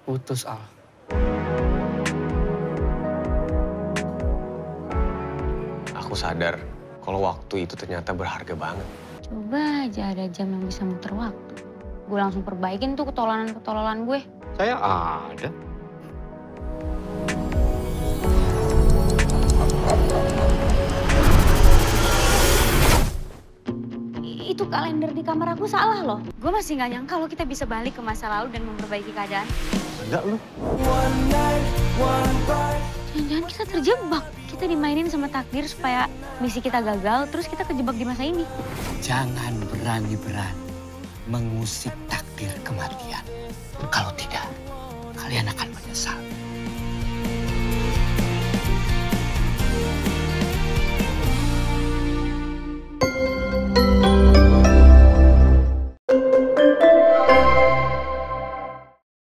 Putus, Al. Aku sadar kalau waktu itu ternyata berharga banget. Coba aja ada jam yang bisa muter waktu. Gue langsung perbaikin tuh ketololan gue. Saya ada. Itu kalender di kamar aku salah loh. Gue masih nggak nyangka kalau kita bisa balik ke masa lalu dan memperbaiki keadaan. Enggak lu. Jangan-jangan kita terjebak. Kita dimainin sama takdir supaya misi kita gagal, terus kita kejebak di masa ini. Jangan berani-berani mengusik takdir kematian. Kalau tidak, kalian akan menyesal.